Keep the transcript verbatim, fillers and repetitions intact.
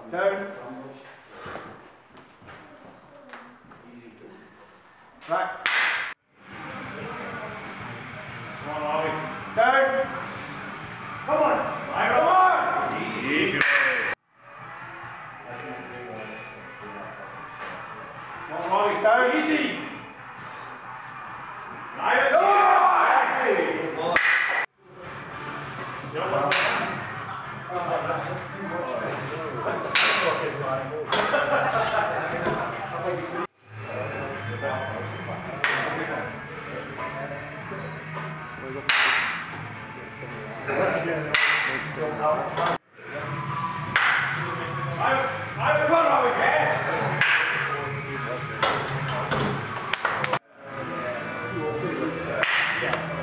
Down. Back. Come on, Ollie. Down. Come on. Come on. Easy. Come on, Ollie. Down. Easy. Right. Go. I've got our gas. Yeah.